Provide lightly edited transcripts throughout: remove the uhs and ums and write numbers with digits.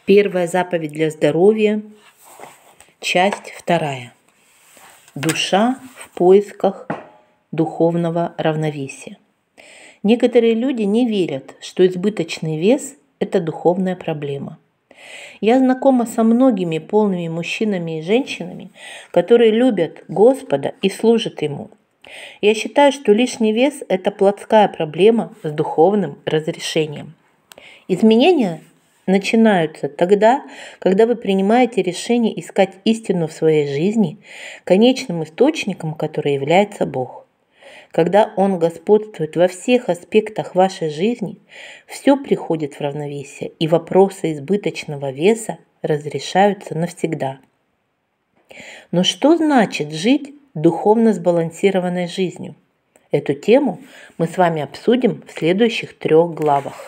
Первая заповедь для здоровья, часть 2. Душа в поисках духовного равновесия. Некоторые люди не верят, что избыточный вес – это духовная проблема. Я знакома со многими полными мужчинами и женщинами, которые любят Господа и служат Ему. Я считаю, что лишний вес – это плотская проблема с духовным разрешением. Изменения начинаются тогда, когда вы принимаете решение искать истину в своей жизни, конечным источником которой является Бог. Когда Он господствует во всех аспектах вашей жизни, все приходит в равновесие, и вопросы избыточного веса разрешаются навсегда. Но что значит жить духовно сбалансированной жизнью? Эту тему мы с вами обсудим в следующих 3 главах.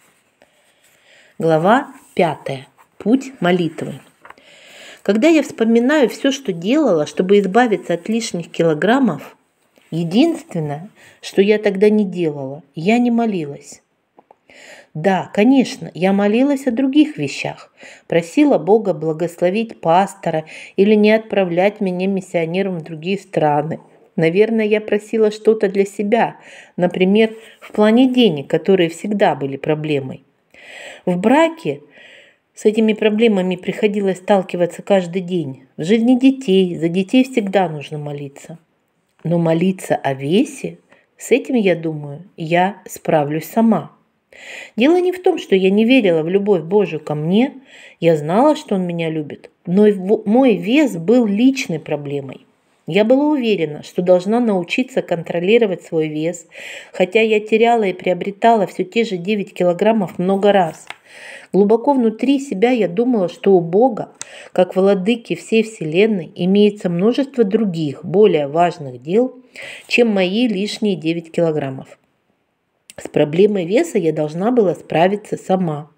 Глава 5. Путь молитвы. Когда я вспоминаю все, что делала, чтобы избавиться от лишних килограммов, единственное, что я тогда не делала, я не молилась. Да, конечно, я молилась о других вещах, просила Бога благословить пастора или не отправлять меня миссионером в другие страны. Наверное, я просила что-то для себя, например, в плане денег, которые всегда были проблемой. В браке с этими проблемами приходилось сталкиваться каждый день. В жизни детей, за детей всегда нужно молиться. Но молиться о весе, с этим, я думаю, я справлюсь сама. Дело не в том, что я не верила в любовь Божию ко мне, я знала, что Он меня любит, но мой вес был личной проблемой. Я была уверена, что должна научиться контролировать свой вес, хотя я теряла и приобретала все те же 9 килограммов много раз. Глубоко внутри себя я думала, что у Бога, как владыки всей Вселенной, имеется множество других, более важных дел, чем мои лишние 9 килограммов. С проблемой веса я должна была справиться сама.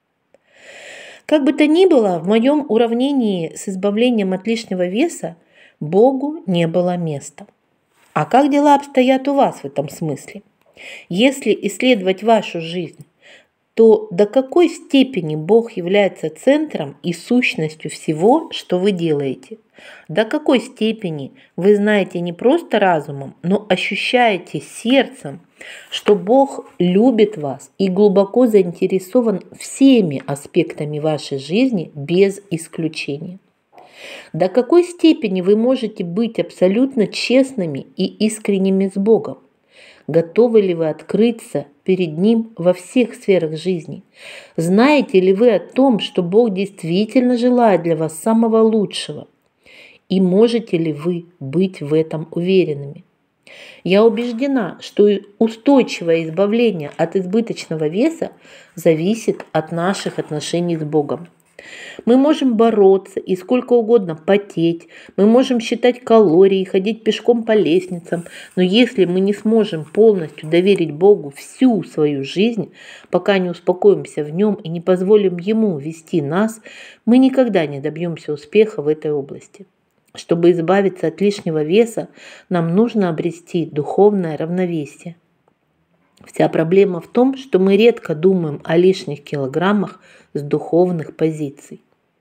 Как бы то ни было, в моем уравнении с избавлением от лишнего веса Богу не было места. А как дела обстоят у вас в этом смысле? Если исследовать вашу жизнь, то до какой степени Бог является центром и сущностью всего, что вы делаете? До какой степени вы знаете не просто разумом, но ощущаете сердцем, что Бог любит вас и глубоко заинтересован всеми аспектами вашей жизни без исключения? До какой степени вы можете быть абсолютно честными и искренними с Богом? Готовы ли вы открыться перед Ним во всех сферах жизни? Знаете ли вы о том, что Бог действительно желает для вас самого лучшего? И можете ли вы быть в этом уверенными? Я убеждена, что устойчивое избавление от избыточного веса зависит от наших отношений с Богом. Мы можем бороться и сколько угодно потеть, мы можем считать калории, ходить пешком по лестницам, но если мы не сможем полностью доверить Богу всю свою жизнь, пока не успокоимся в Нем и не позволим Ему вести нас, мы никогда не добьемся успеха в этой области. Чтобы избавиться от лишнего веса, нам нужно обрести духовное равновесие. Вся проблема в том, что мы редко думаем о лишних килограммах с духовных позиций.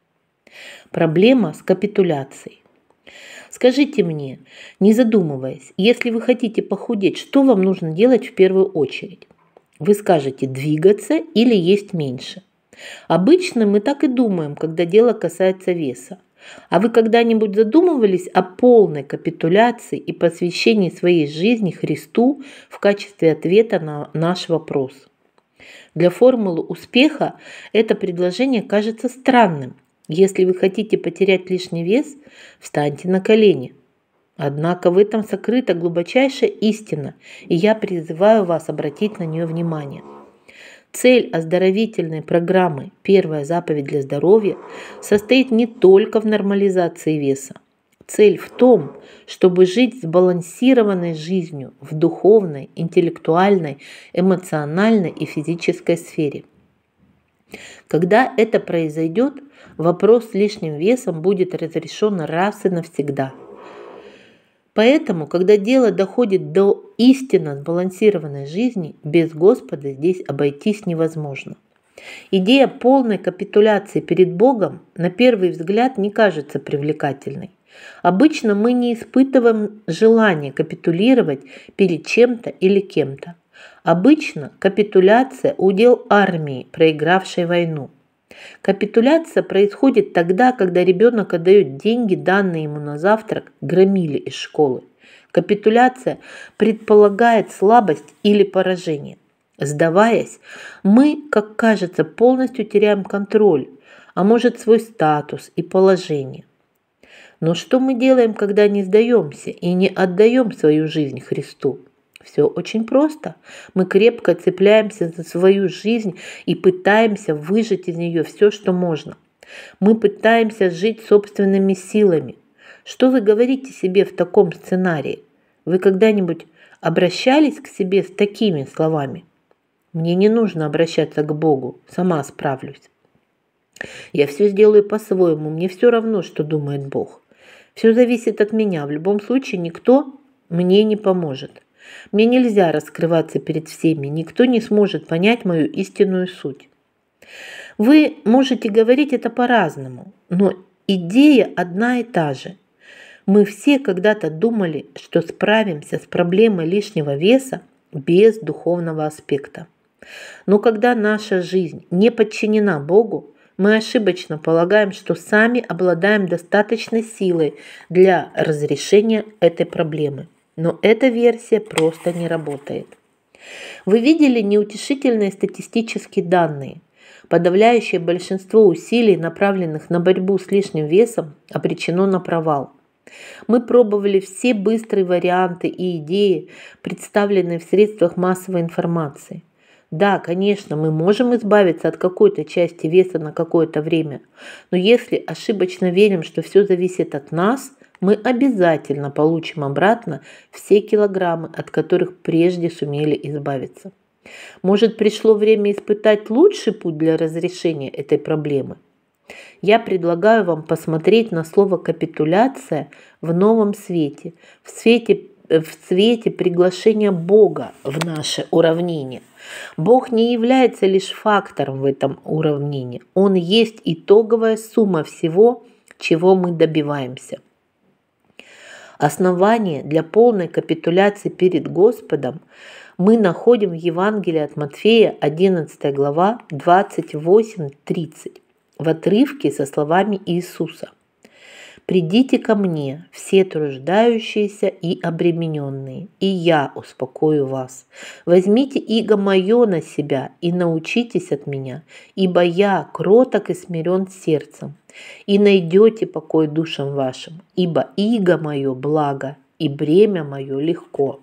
Проблема с капитуляцией. Скажите мне, не задумываясь, если вы хотите похудеть, что вам нужно делать в первую очередь? Вы скажете двигаться или есть меньше. Обычно мы так и думаем, когда дело касается веса. А вы когда-нибудь задумывались о полной капитуляции и посвящении своей жизни Христу в качестве ответа на наш вопрос? Для формулы успеха это предложение кажется странным. Если вы хотите потерять лишний вес, встаньте на колени. Однако в этом сокрыта глубочайшая истина, и я призываю вас обратить на нее внимание. Цель оздоровительной программы «Первая заповедь для здоровья» состоит не только в нормализации веса. Цель в том, чтобы жить сбалансированной жизнью в духовной, интеллектуальной, эмоциональной и физической сфере. Когда это произойдет, вопрос с лишним весом будет разрешен раз и навсегда. Поэтому, когда дело доходит до истинно сбалансированной жизни, без Господа здесь обойтись невозможно. Идея полной капитуляции перед Богом на первый взгляд не кажется привлекательной. Обычно мы не испытываем желания капитулировать перед чем-то или кем-то. Обычно капитуляция – удел армии, проигравшей войну. Капитуляция происходит тогда, когда ребенок отдает деньги, данные ему на завтрак, громиле из школы. Капитуляция предполагает слабость или поражение. Сдаваясь, мы, как кажется, полностью теряем контроль, а может свой статус и положение. Но что мы делаем, когда не сдаемся и не отдаем свою жизнь Христу? Все очень просто. Мы крепко цепляемся за свою жизнь и пытаемся выжать из нее все, что можно. Мы пытаемся жить собственными силами. Что вы говорите себе в таком сценарии? Вы когда-нибудь обращались к себе с такими словами? Мне не нужно обращаться к Богу, сама справлюсь. Я все сделаю по-своему, мне все равно, что думает Бог. Все зависит от меня, в любом случае никто мне не поможет. Мне нельзя раскрываться перед всеми, никто не сможет понять мою истинную суть. Вы можете говорить это по-разному, но идея одна и та же. Мы все когда-то думали, что справимся с проблемой лишнего веса без духовного аспекта. Но когда наша жизнь не подчинена Богу, мы ошибочно полагаем, что сами обладаем достаточной силой для разрешения этой проблемы. Но эта версия просто не работает. Вы видели неутешительные статистические данные. Подавляющее большинство усилий, направленных на борьбу с лишним весом, обречено на провал. Мы пробовали все быстрые варианты и идеи, представленные в средствах массовой информации. Да, конечно, мы можем избавиться от какой-то части веса на какое-то время, но если ошибочно верим, что все зависит от нас, мы обязательно получим обратно все килограммы, от которых прежде сумели избавиться. Может, пришло время испытать лучший путь для разрешения этой проблемы? Я предлагаю вам посмотреть на слово «капитуляция» в новом свете, в свете приглашения Бога в наше уравнение. Бог не является лишь фактором в этом уравнении. Он есть итоговая сумма всего, чего мы добиваемся. Основание для полной капитуляции перед Господом мы находим в Евангелии от Матфея, 11 глава, 28-30, в отрывке со словами Иисуса. «Придите ко мне, все труждающиеся и обремененные, и я успокою вас. Возьмите иго мое на себя и научитесь от меня, ибо я кроток и смирен сердцем, и найдете покой душам вашим, ибо иго мое благо, и бремя мое легко».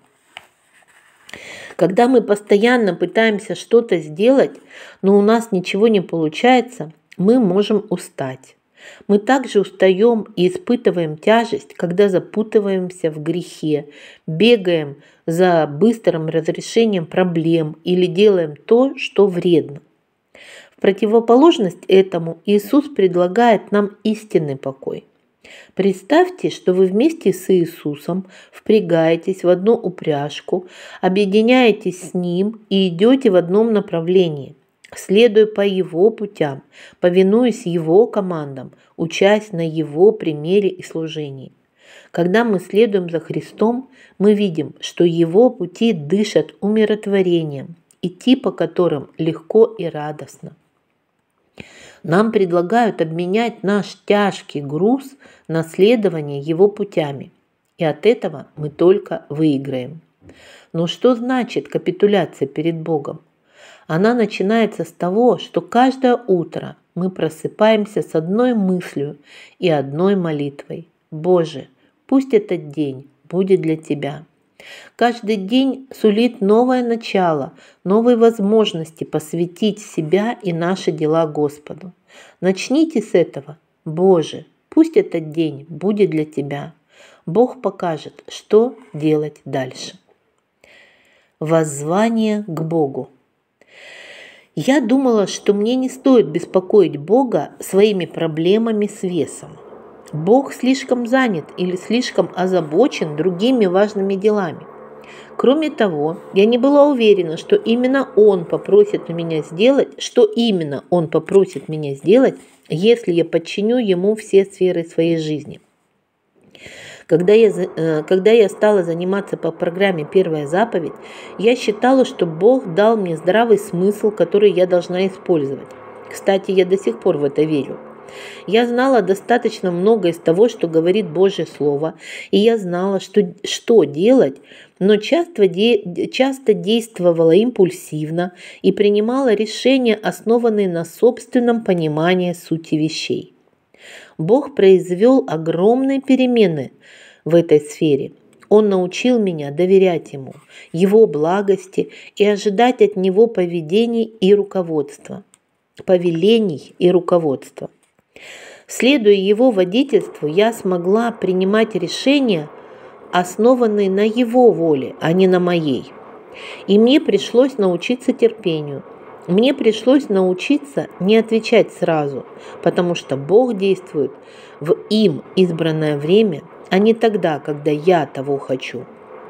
Когда мы постоянно пытаемся что-то сделать, но у нас ничего не получается, мы можем устать. Мы также устаем и испытываем тяжесть, когда запутываемся в грехе, бегаем за быстрым разрешением проблем или делаем то, что вредно. В противоположность этому Иисус предлагает нам истинный покой. Представьте, что вы вместе с Иисусом впрягаетесь в одну упряжку, объединяетесь с Ним и идете в одном направлении, следуя по Его путям, повинуясь Его командам, учась на Его примере и служении. Когда мы следуем за Христом, мы видим, что Его пути дышат умиротворением, идти по которым легко и радостно. Нам предлагают обменять наш тяжкий груз на следование Его путями, и от этого мы только выиграем. Но что значит капитуляция перед Богом? Она начинается с того, что каждое утро мы просыпаемся с одной мыслью и одной молитвой. «Боже, пусть этот день будет для Тебя». Каждый день сулит новое начало, новые возможности посвятить себя и наши дела Господу. Начните с этого. «Боже, пусть этот день будет для Тебя». Бог покажет, что делать дальше. Воззвание к Богу. Я думала, что мне не стоит беспокоить Бога своими проблемами с весом. Бог слишком занят или слишком озабочен другими важными делами. Кроме того, я не была уверена, что именно он попросит меня сделать, если я подчиню ему все сферы своей жизни. Когда я стала заниматься по программе «Первая заповедь», я считала, что Бог дал мне здравый смысл, который я должна использовать. Кстати, я до сих пор в это верю. Я знала достаточно много из того, что говорит Божье Слово, и я знала, что делать, но часто действовала импульсивно и принимала решения, основанные на собственном понимании сути вещей. Бог произвел огромные перемены в этой сфере. Он научил меня доверять Ему, Его благости и ожидать от Него повелений и руководства. Следуя Его водительству, я смогла принимать решения, основанные на Его воле, а не на моей. И мне пришлось научиться терпению. Мне пришлось научиться не отвечать сразу, потому что Бог действует в им избранное время, а не тогда, когда я того хочу.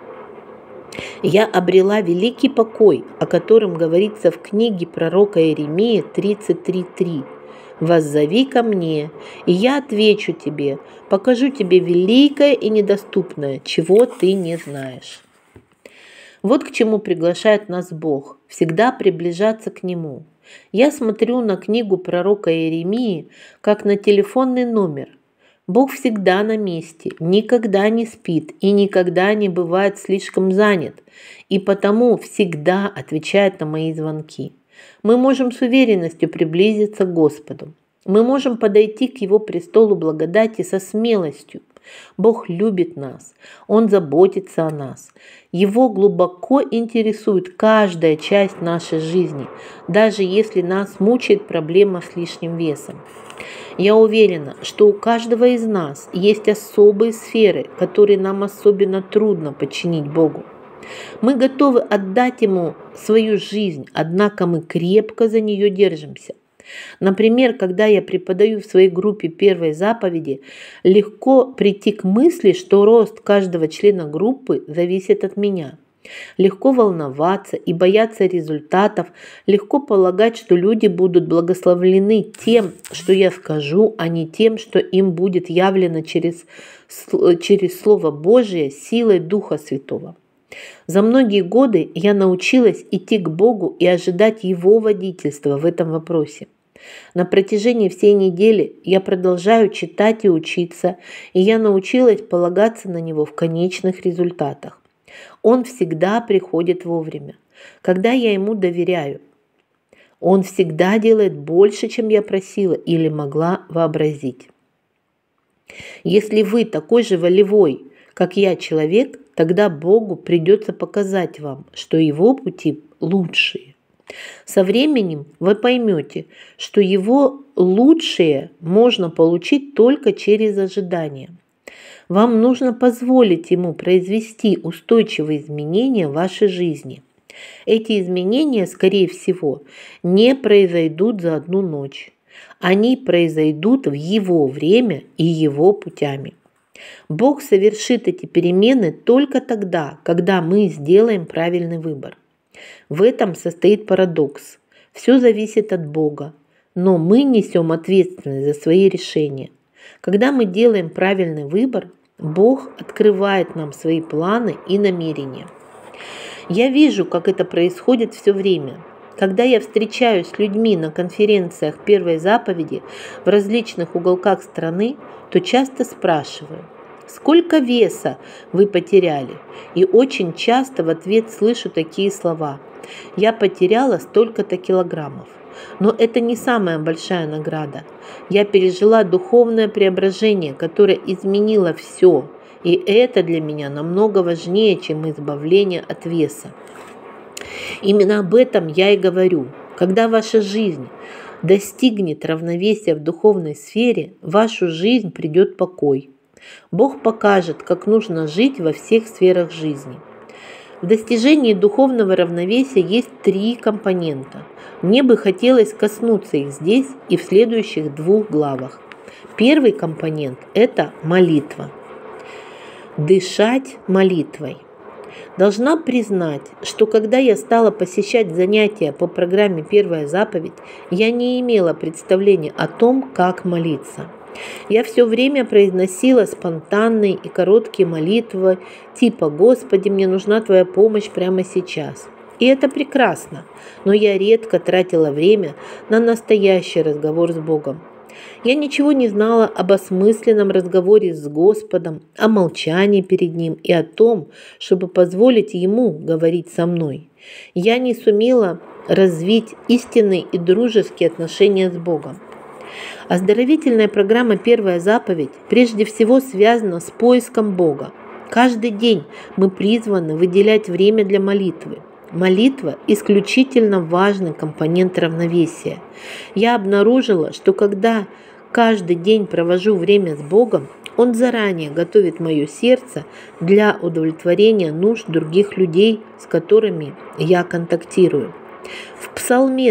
Я обрела великий покой, о котором говорится в книге пророка Иеремии 33:3. «Воззови ко мне, и я отвечу тебе, покажу тебе великое и недоступное, чего ты не знаешь». Вот к чему приглашает нас Бог – всегда приближаться к Нему. Я смотрю на книгу пророка Иеремии, как на телефонный номер. Бог всегда на месте, никогда не спит и никогда не бывает слишком занят, и потому всегда отвечает на мои звонки. Мы можем с уверенностью приблизиться к Господу. Мы можем подойти к Его престолу благодати со смелостью. Бог любит нас, Он заботится о нас. Его глубоко интересует каждая часть нашей жизни, даже если нас мучает проблема с лишним весом. Я уверена, что у каждого из нас есть особые сферы, которые нам особенно трудно подчинить Богу. Мы готовы отдать Ему свою жизнь, однако мы крепко за нее держимся. Например, когда я преподаю в своей группе первой заповеди, легко прийти к мысли, что рост каждого члена группы зависит от меня. Легко волноваться и бояться результатов, легко полагать, что люди будут благословлены тем, что я скажу, а не тем, что им будет явлено через Слово Божие силой Духа Святого. За многие годы я научилась идти к Богу и ожидать Его водительства в этом вопросе. На протяжении всей недели я продолжаю читать и учиться, и я научилась полагаться на Него в конечных результатах. Он всегда приходит вовремя, когда я Ему доверяю. Он всегда делает больше, чем я просила или могла вообразить. Если вы такой же волевой, как я, человек, тогда Богу придется показать вам, что Его пути лучшие. Со временем вы поймете, что Его лучшее можно получить только через ожидание. Вам нужно позволить Ему произвести устойчивые изменения в вашей жизни. Эти изменения, скорее всего, не произойдут за одну ночь. Они произойдут в Его время и Его путями. Бог совершит эти перемены только тогда, когда мы сделаем правильный выбор. В этом состоит парадокс. Все зависит от Бога, но мы несем ответственность за свои решения. Когда мы делаем правильный выбор, Бог открывает нам свои планы и намерения. Я вижу, как это происходит все время. Когда я встречаюсь с людьми на конференциях первой заповеди в различных уголках страны, то часто спрашиваю: сколько веса вы потеряли? И очень часто в ответ слышу такие слова: я потеряла столько-то килограммов. Но это не самая большая награда. Я пережила духовное преображение, которое изменило все. И это для меня намного важнее, чем избавление от веса. Именно об этом я и говорю. Когда ваша жизнь достигнет равновесия в духовной сфере, в вашу жизнь придет покой. Бог покажет, как нужно жить во всех сферах жизни. В достижении духовного равновесия есть 3 компонента. Мне бы хотелось коснуться их здесь и в следующих 2 главах. Первый компонент – это молитва. Дышать молитвой. Должна признать, что когда я стала посещать занятия по программе «Первая заповедь», я не имела представления о том, как молиться. Я все время произносила спонтанные и короткие молитвы типа «Господи, мне нужна Твоя помощь прямо сейчас». И это прекрасно, но я редко тратила время на настоящий разговор с Богом. Я ничего не знала об осмысленном разговоре с Господом, о молчании перед Ним и о том, чтобы позволить Ему говорить со мной. Я не сумела развить истинные и дружеские отношения с Богом. Оздоровительная программа «Первая заповедь» прежде всего связана с поиском Бога. Каждый день мы призваны выделять время для молитвы. Молитва – исключительно важный компонент равновесия. Я обнаружила, что когда каждый день провожу время с Богом, Он заранее готовит мое сердце для удовлетворения нужд других людей, с которыми я контактирую. В Псалме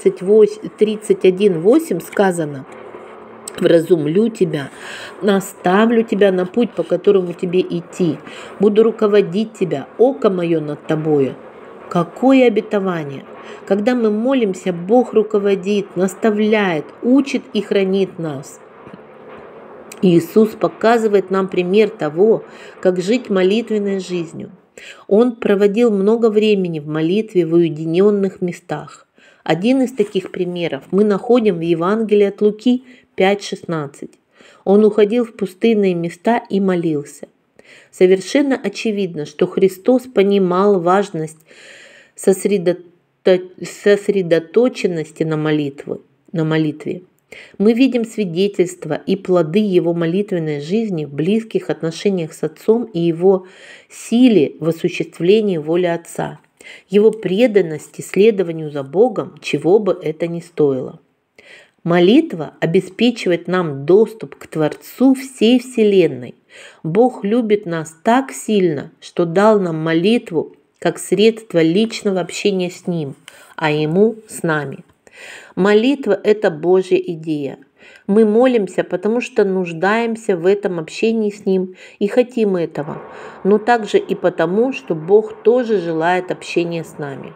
31:8 сказано: «Вразумлю тебя, наставлю тебя на путь, по которому тебе идти, буду руководить тебя, око мое над тобою». Какое обетование! Когда мы молимся, Бог руководит, наставляет, учит и хранит нас. Иисус показывает нам пример того, как жить молитвенной жизнью. Он проводил много времени в молитве в уединенных местах. Один из таких примеров мы находим в Евангелии от Луки 5:16. Он уходил в пустынные места и молился. Совершенно очевидно, что Христос понимал важность сосредоточенности на молитве. Мы видим свидетельства и плоды Его молитвенной жизни в близких отношениях с Отцом и Его силе в осуществлении воли Отца, Его преданности следованию за Богом, чего бы это ни стоило. Молитва обеспечивает нам доступ к Творцу всей Вселенной. Бог любит нас так сильно, что дал нам молитву как средство личного общения с Ним, а Ему с нами. Молитва – это Божья идея. Мы молимся, потому что нуждаемся в этом общении с Ним и хотим этого, но также и потому, что Бог тоже желает общения с нами.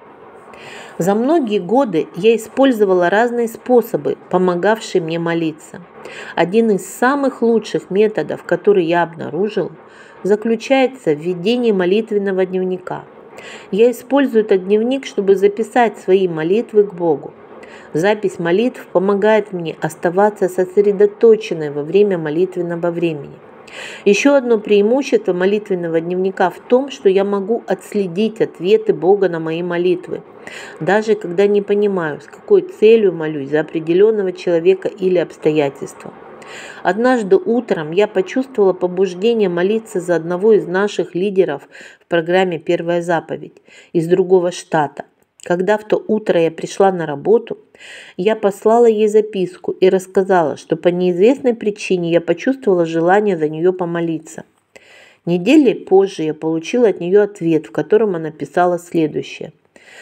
За многие годы я использовала разные способы, помогавшие мне молиться. Один из самых лучших методов, который я обнаружил, заключается в ведении молитвенного дневника. Я использую этот дневник, чтобы записать свои молитвы к Богу. Запись молитв помогает мне оставаться сосредоточенной во время молитвенного времени. Еще одно преимущество молитвенного дневника в том, что я могу отследить ответы Бога на мои молитвы, даже когда не понимаю, с какой целью молюсь за определенного человека или обстоятельства. Однажды утром я почувствовала побуждение молиться за одного из наших лидеров в программе «Первая заповедь» из другого штата. Когда в то утро я пришла на работу, я послала ей записку и рассказала, что по неизвестной причине я почувствовала желание за нее помолиться. Недели позже я получила от нее ответ, в котором она писала следующее: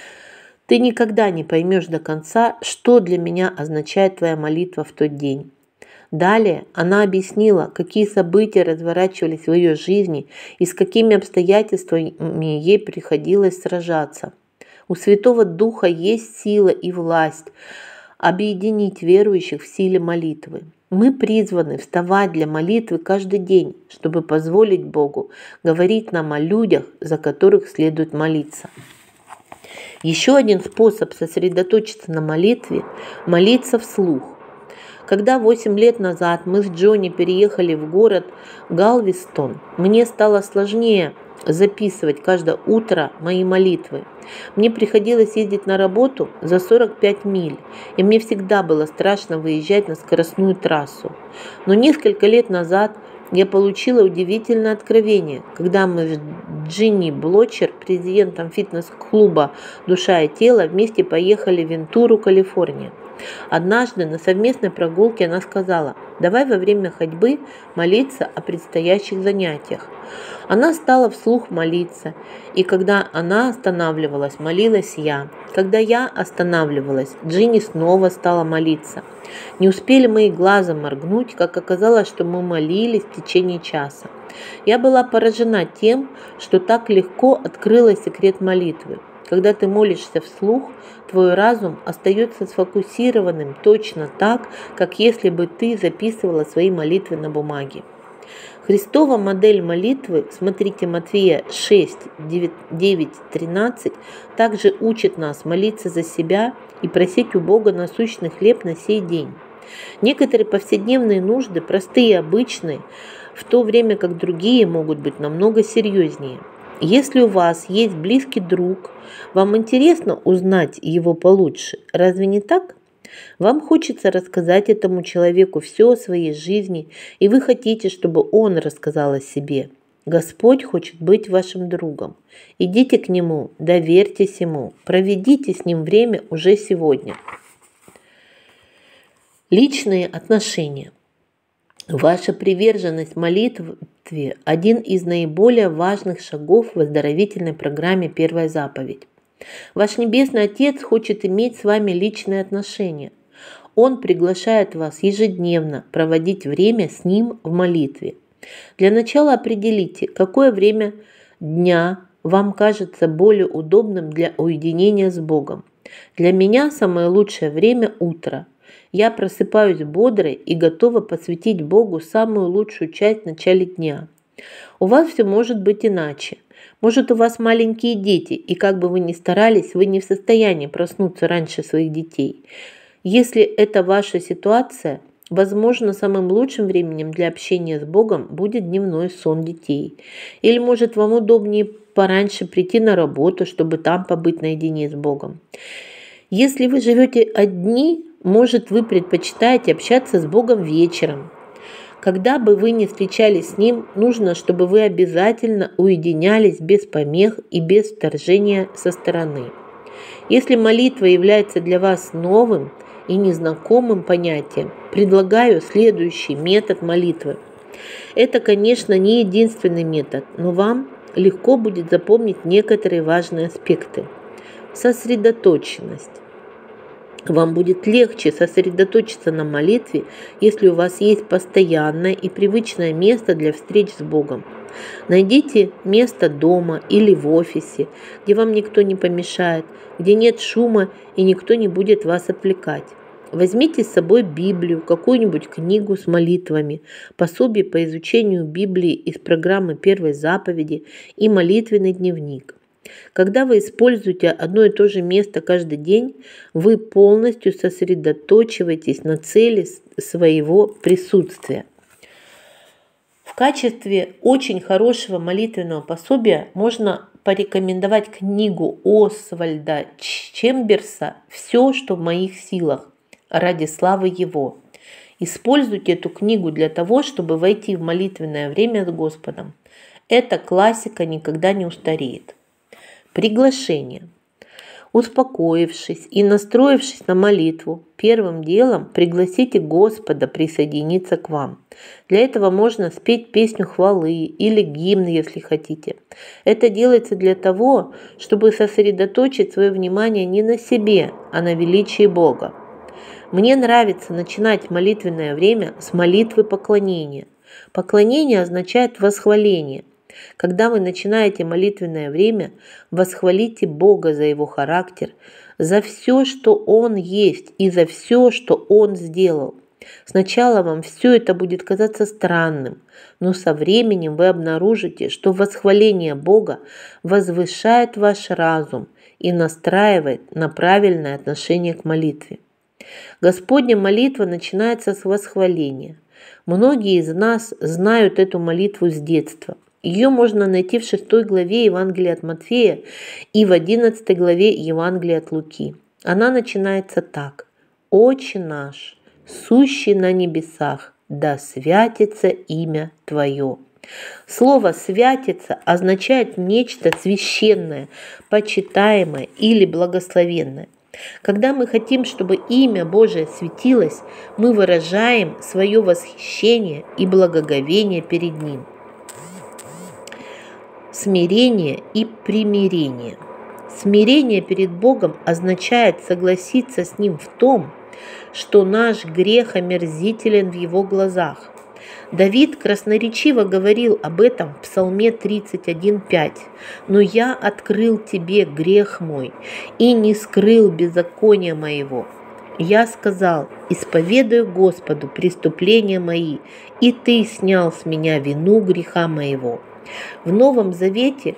«Ты никогда не поймешь до конца, что для меня означает твоя молитва в тот день». Далее она объяснила, какие события разворачивались в ее жизни и с какими обстоятельствами ей приходилось сражаться. У Святого Духа есть сила и власть объединить верующих в силе молитвы. Мы призваны вставать для молитвы каждый день, чтобы позволить Богу говорить нам о людях, за которых следует молиться. Еще один способ сосредоточиться на молитве – молиться вслух. Когда 8 лет назад мы с Джонни переехали в город Галвестон, мне стало сложнее записывать каждое утро мои молитвы. Мне приходилось ездить на работу за 45 миль, и мне всегда было страшно выезжать на скоростную трассу. Но несколько лет назад я получила удивительное откровение, когда мы с Джинни Блочер, президентом фитнес-клуба «Душа и тело», вместе поехали в Вентуру, Калифорния. Однажды на совместной прогулке она сказала: «Давай во время ходьбы молиться о предстоящих занятиях». Она стала вслух молиться, и когда она останавливалась, молилась я. Когда я останавливалась, Джинни снова стала молиться. Не успели мы и глазом моргнуть, как оказалось, что мы молились в течение часа. Я была поражена тем, что так легко открыла секрет молитвы. Когда ты молишься вслух, твой разум остается сфокусированным точно так, как если бы ты записывала свои молитвы на бумаге. Христова модель молитвы, смотрите Матфея 6, 9, 13, также учит нас молиться за себя и просить у Бога насущный хлеб на сей день. Некоторые повседневные нужды, простые и обычные, в то время как другие могут быть намного серьезнее. Если у вас есть близкий друг, вам интересно узнать его получше, разве не так? Вам хочется рассказать этому человеку все о своей жизни, и вы хотите, чтобы он рассказал о себе. Господь хочет быть вашим другом. Идите к Нему, доверьтесь Ему, проведите с Ним время уже сегодня. Личные отношения. Ваша приверженность молитве – один из наиболее важных шагов в оздоровительной программе «Первая заповедь». Ваш Небесный Отец хочет иметь с вами личные отношения. Он приглашает вас ежедневно проводить время с Ним в молитве. Для начала определите, какое время дня вам кажется более удобным для уединения с Богом. Для меня самое лучшее время – утро. Я просыпаюсь бодрой и готова посвятить Богу самую лучшую часть в начале дня. У вас все может быть иначе. Может, у вас маленькие дети, и как бы вы ни старались, вы не в состоянии проснуться раньше своих детей. Если это ваша ситуация, возможно, самым лучшим временем для общения с Богом будет дневной сон детей. Или, может, вам удобнее пораньше прийти на работу, чтобы там побыть наедине с Богом. Если вы живете одни, может, вы предпочитаете общаться с Богом вечером. Когда бы вы ни встречались с Ним, нужно, чтобы вы обязательно уединялись без помех и без вторжения со стороны. Если молитва является для вас новым и незнакомым понятием, предлагаю следующий метод молитвы. Это, конечно, не единственный метод, но вам легко будет запомнить некоторые важные аспекты. Сосредоточенность. Вам будет легче сосредоточиться на молитве, если у вас есть постоянное и привычное место для встреч с Богом. Найдите место дома или в офисе, где вам никто не помешает, где нет шума и никто не будет вас отвлекать. Возьмите с собой Библию, какую-нибудь книгу с молитвами, пособие по изучению Библии из программы «Первой заповеди» и молитвенный дневник. Когда вы используете одно и то же место каждый день, вы полностью сосредоточиваетесь на цели своего присутствия. В качестве очень хорошего молитвенного пособия можно порекомендовать книгу Освальда Чемберса «Все, что в моих силах, ради славы Его». Используйте эту книгу для того, чтобы войти в молитвенное время с Господом. Эта классика никогда не устареет. Приглашение. Успокоившись и настроившись на молитву, первым делом пригласите Господа присоединиться к вам. Для этого можно спеть песню хвалы или гимн, если хотите. Это делается для того, чтобы сосредоточить свое внимание не на себе, а на величии Бога. Мне нравится начинать молитвенное время с молитвы поклонения. Поклонение означает восхваление. Когда вы начинаете молитвенное время, восхвалите Бога за Его характер, за все, что Он есть, и за все, что Он сделал. Сначала вам все это будет казаться странным, но со временем вы обнаружите, что восхваление Бога возвышает ваш разум и настраивает на правильное отношение к молитве. Господня молитва начинается с восхваления. Многие из нас знают эту молитву с детства. Ее можно найти в 6 главе Евангелия от Матфея и в 11 главе Евангелия от Луки. Она начинается так. «Отче наш, сущий на небесах, да святится имя Твое». Слово «святится» означает нечто священное, почитаемое или благословенное. Когда мы хотим, чтобы имя Божие светилось, мы выражаем свое восхищение и благоговение перед Ним. Смирение и примирение. Смирение перед Богом означает согласиться с Ним в том, что наш грех омерзителен в Его глазах. Давид красноречиво говорил об этом в Псалме 31:5. «Но я открыл тебе грех мой и не скрыл беззакония моего. Я сказал: исповедую Господу преступления мои, и ты снял с меня вину греха моего». В Новом Завете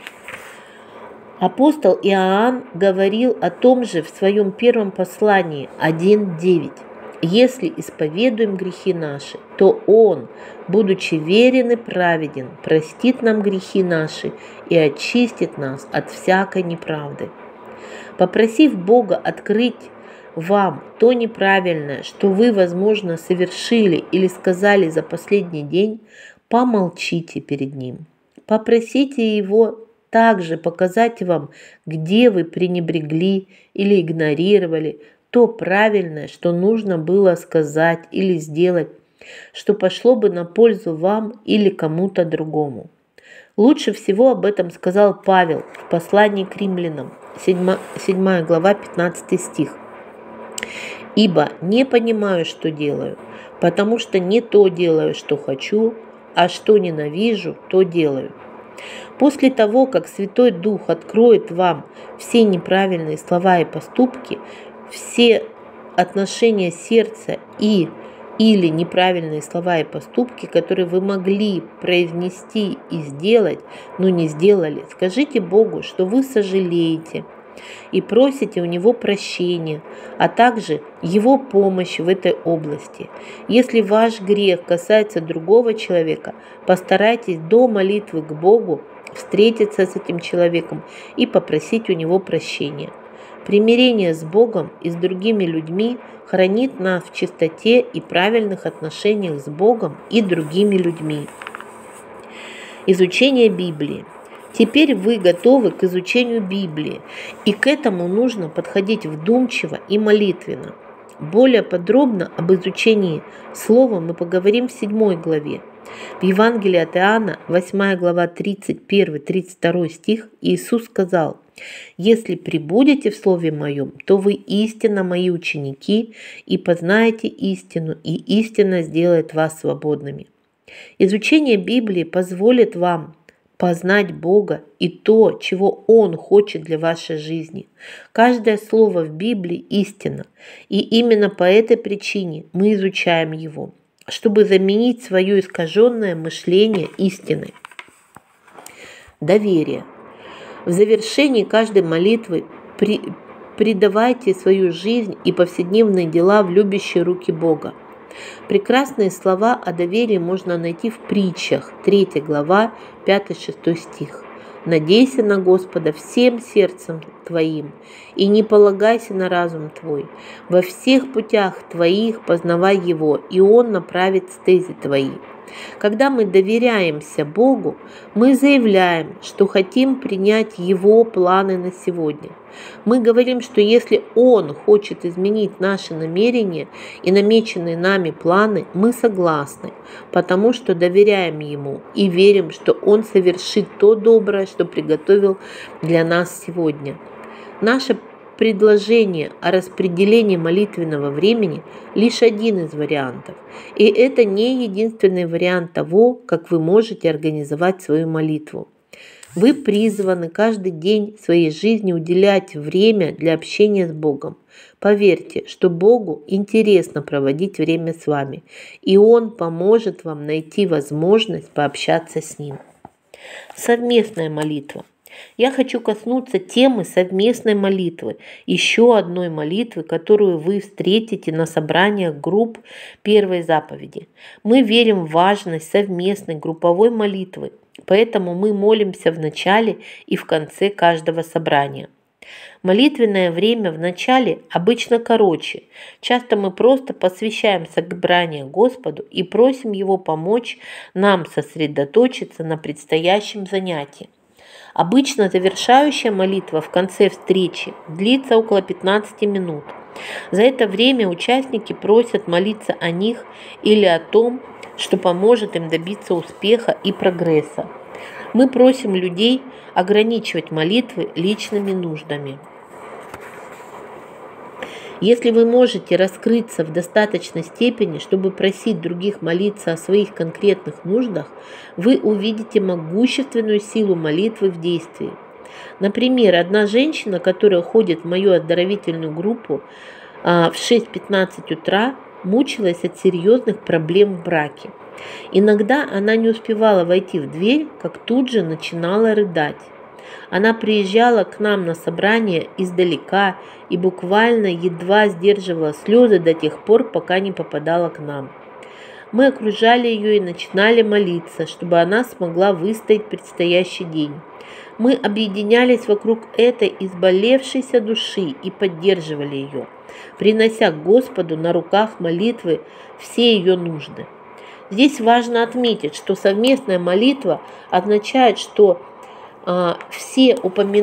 апостол Иоанн говорил о том же в своем первом послании 1:9. «Если исповедуем грехи наши, то Он, будучи верен и праведен, простит нам грехи наши и очистит нас от всякой неправды». Попросив Бога открыть вам то неправильное, что вы, возможно, совершили или сказали за последний день, помолчите перед Ним. Попросите Его также показать вам, где вы пренебрегли или игнорировали то правильное, что нужно было сказать или сделать, что пошло бы на пользу вам или кому-то другому. Лучше всего об этом сказал Павел в послании к римлянам, 7 глава, 15 стих. «Ибо не понимаю, что делаю, потому что не то делаю, что хочу, а что ненавижу, то делаю». После того, как Святой Дух откроет вам все неправильные слова и поступки, все отношения сердца или неправильные слова и поступки, которые вы могли произнести и сделать, но не сделали, скажите Богу, что вы сожалеете и просите у Него прощения, а также Его помощи в этой области. Если ваш грех касается другого человека, постарайтесь до молитвы к Богу встретиться с этим человеком и попросить у него прощения. Примирение с Богом и с другими людьми хранит нас в чистоте и правильных отношениях с Богом и другими людьми. Изучение Библии. Теперь вы готовы к изучению Библии, и к этому нужно подходить вдумчиво и молитвенно. Более подробно об изучении Слова мы поговорим в 7 главе. В Евангелии от Иоанна, 8 глава, 31-32 стих, Иисус сказал: «Если пребудете в Слове Моем, то вы истинно Мои ученики, и познаете истину, и истина сделает вас свободными». Изучение Библии позволит вам познать Бога и то, чего Он хочет для вашей жизни. Каждое слово в Библии истина, и именно по этой причине мы изучаем его, чтобы заменить свое искаженное мышление истиной. Доверие. В завершении каждой молитвы предавайте свою жизнь и повседневные дела в любящие руки Бога. Прекрасные слова о доверии можно найти в притчах, 3 глава, 5-6 стих. «Надейся на Господа всем сердцем твоим, и не полагайся на разум твой. Во всех путях твоих познавай Его, и Он направит стези твои». Когда мы доверяемся Богу, мы заявляем, что хотим принять Его планы на сегодня. Мы говорим, что если Он хочет изменить наши намерения и намеченные нами планы, мы согласны, потому что доверяем Ему и верим, что Он совершит то доброе, что приготовил для нас сегодня. Наше предложение о распределении молитвенного времени лишь один из вариантов. И это не единственный вариант того, как вы можете организовать свою молитву. Вы призваны каждый день своей жизни уделять время для общения с Богом. Поверьте, что Богу интересно проводить время с вами, и Он поможет вам найти возможность пообщаться с Ним. Совместная молитва. Я хочу коснуться темы совместной молитвы, еще одной молитвы, которую вы встретите на собраниях групп первой заповеди. Мы верим в важность совместной групповой молитвы, поэтому мы молимся в начале и в конце каждого собрания. Молитвенное время в начале обычно короче. Часто мы просто посвящаем собрание Господу и просим Его помочь нам сосредоточиться на предстоящем занятии. Обычно завершающая молитва в конце встречи длится около 15 минут. За это время участники просят молиться о них или о том, что поможет им добиться успеха и прогресса. Мы просим людей ограничивать молитвы личными нуждами. Если вы можете раскрыться в достаточной степени, чтобы просить других молиться о своих конкретных нуждах, вы увидите могущественную силу молитвы в действии. Например, одна женщина, которая ходит в мою оздоровительную группу в 6:15 утра, мучилась от серьезных проблем в браке. Иногда она не успевала войти в дверь, как тут же начинала рыдать. Она приезжала к нам на собрание издалека и буквально едва сдерживала слезы до тех пор, пока не попадала к нам. Мы окружали ее и начинали молиться, чтобы она смогла выстоять предстоящий день. Мы объединялись вокруг этой изболевшейся души и поддерживали ее, принося к Господу на руках молитвы все ее нужды. Здесь важно отметить, что совместная молитва означает, что все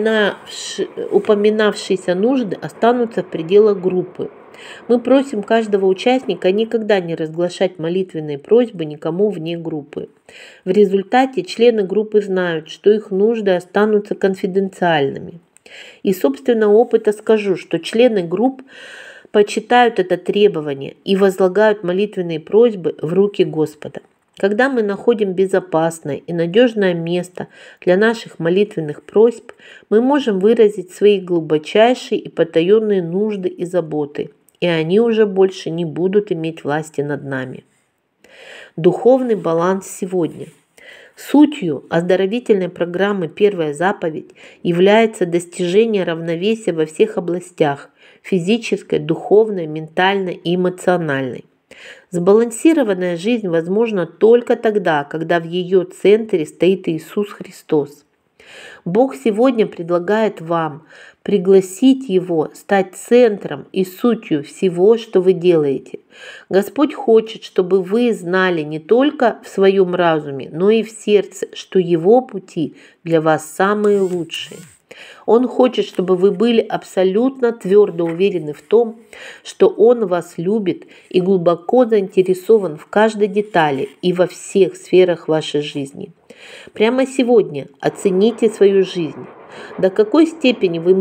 упоминавшиеся нужды останутся в пределах группы. Мы просим каждого участника никогда не разглашать молитвенные просьбы никому вне группы. В результате члены группы знают, что их нужды останутся конфиденциальными. Из собственного опыта скажу, что члены групп почитают это требование и возлагают молитвенные просьбы в руки Господа. Когда мы находим безопасное и надежное место для наших молитвенных просьб, мы можем выразить свои глубочайшие и потаенные нужды и заботы, и они уже больше не будут иметь власти над нами. Духовный баланс сегодня. Сутью оздоровительной программы «Первая заповедь» является достижение равновесия во всех областях – физической, духовной, ментальной и эмоциональной. Сбалансированная жизнь возможна только тогда, когда в ее центре стоит Иисус Христос. Бог сегодня предлагает вам пригласить Его стать центром и сутью всего, что вы делаете. Господь хочет, чтобы вы знали не только в своем разуме, но и в сердце, что Его пути для вас самые лучшие. Он хочет, чтобы вы были абсолютно твердо уверены в том, что Он вас любит и глубоко заинтересован в каждой детали и во всех сферах вашей жизни. Прямо сегодня оцените свою жизнь. До какой степени вы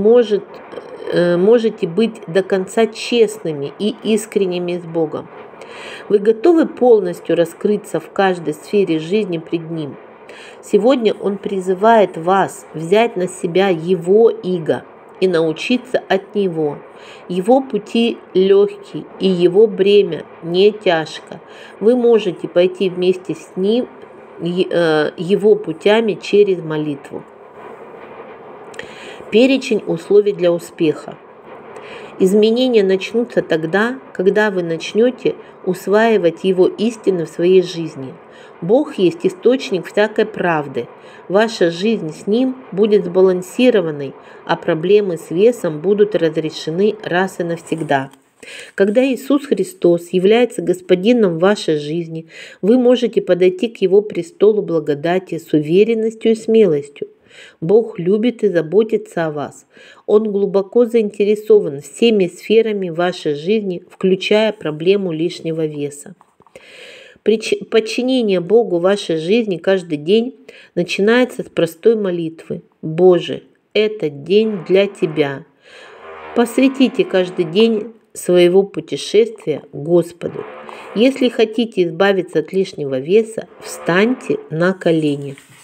можете быть до конца честными и искренними с Богом? Вы готовы полностью раскрыться в каждой сфере жизни пред Ним? Сегодня Он призывает вас взять на себя Его иго и научиться от Него. Его пути легкие и Его бремя не тяжко. Вы можете пойти вместе с Ним Его путями через молитву. Перечень условий для успеха. Изменения начнутся тогда, когда вы начнете усваивать Его истины в своей жизни. Бог есть источник всякой правды. Ваша жизнь с Ним будет сбалансированной, а проблемы с весом будут разрешены раз и навсегда. Когда Иисус Христос является Господином вашей жизни, вы можете подойти к Его престолу благодати с уверенностью и смелостью. Бог любит и заботится о вас. Он глубоко заинтересован всеми сферами вашей жизни, включая проблему лишнего веса. Подчинение Богу вашей жизни каждый день начинается с простой молитвы. Боже, этот день для Тебя. Посвятите каждый день своего путешествия Господу. Если хотите избавиться от лишнего веса, встаньте на колени.